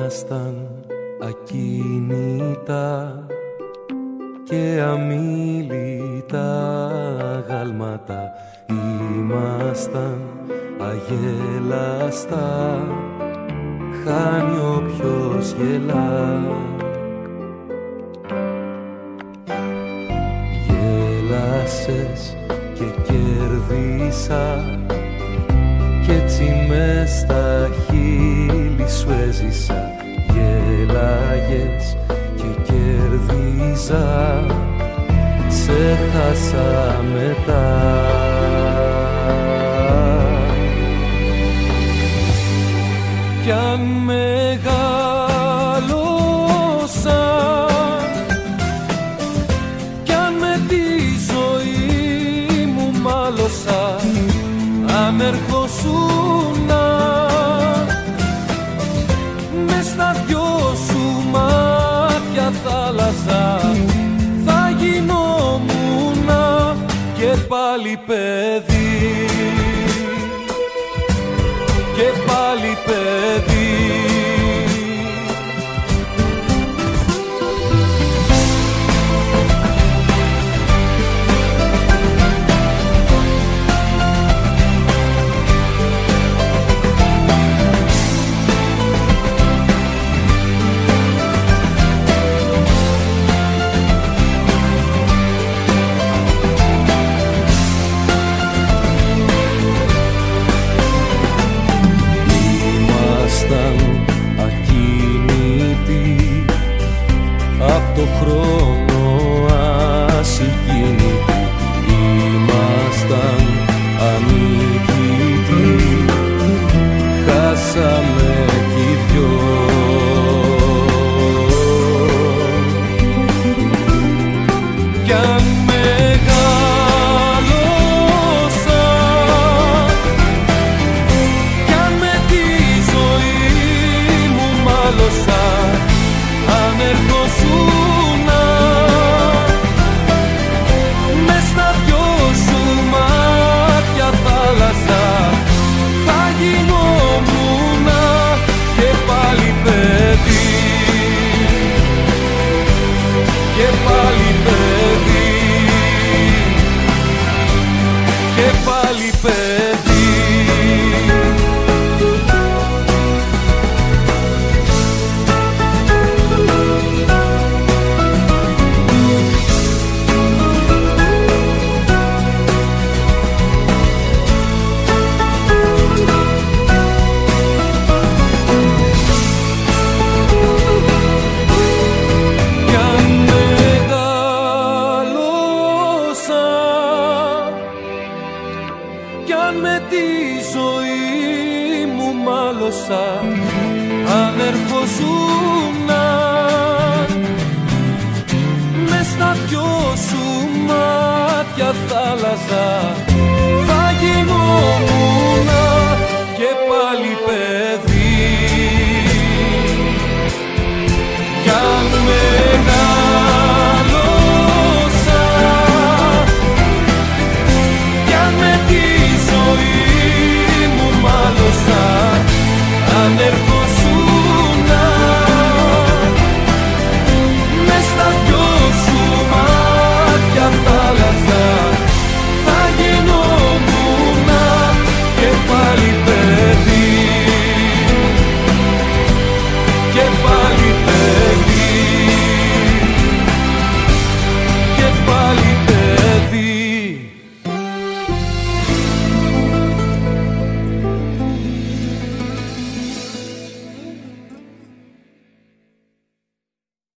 Ήμασταν ακίνητα και αμίλητα γάλματα, ήμασταν αγέλαστα, χάνει όποιος γελά. Γέλασες και κέρδισα κι έτσι μες στα χείλη σου έζησα. Γέλαγες και κέρδιζα, σε χάσα μετά. Κι αν μεγάλωσα, κι αν με τη ζωή μου μάλωσα, αν ερχόσουνα μες στα δυο σου μάτια θάλασσα, θα γινόμουνα και πάλι παιδί, και πάλι παιδί. Απ' το χρόνο ασυγκίνητοι, ήμασταν ανίκητοι, χάσαμε κι οι δυο. Κι αν μεγάλωσα, κι αν με τη ζωή μου μάλωσα, αν ερχόσουνα μες στα δυο σου μάτια θάλασσα, θα γινόμουνα και πάλι παιδί, και πάλι παιδί, και πάλι παιδί. Κι αν με τη ζωή μου μάλωσα, αν ερχόσουνα μες στα δυο σου μάτια θάλασσα,